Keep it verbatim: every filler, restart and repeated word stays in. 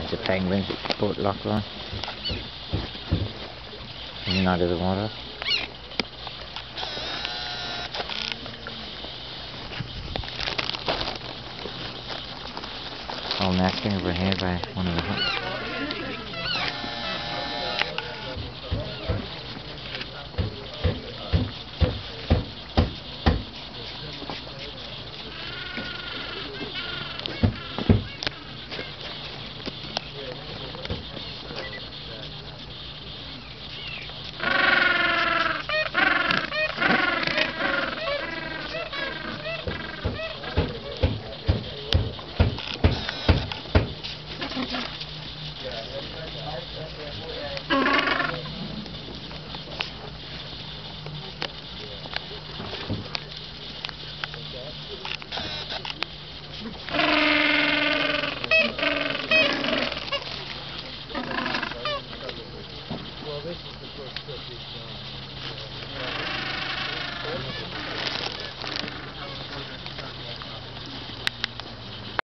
The penguins at Port Lockroy. Coming out of the water. All nesting over here by one of the huts. Well, this is the first trip he's done.